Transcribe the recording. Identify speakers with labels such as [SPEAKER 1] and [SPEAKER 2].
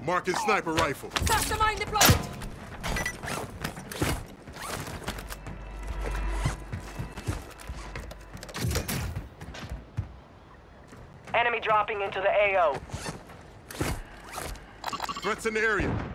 [SPEAKER 1] Marking sniper rifle.
[SPEAKER 2] Cluster mine deployed!
[SPEAKER 3] Enemy dropping into the AO.
[SPEAKER 1] Threats in the area.